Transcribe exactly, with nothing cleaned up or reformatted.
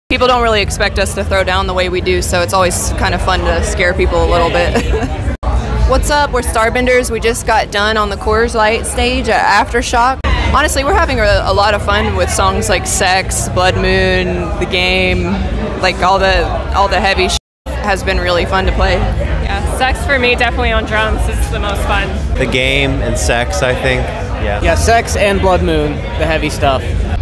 People don't really expect us to throw down the way we do, so it's always kind of fun to scare people a little bit. What's up? We're Starbenders. We just got done on the Coors Light stage at Aftershock. Honestly, we're having a, a lot of fun with songs like Sex, Blood Moon, The Game, like all the all the heavy shit has been really fun to play. Yeah, Sex for me definitely on drums is the most fun. The Game and Sex, I think. Yeah. Yeah, Sex and Blood Moon, the heavy stuff.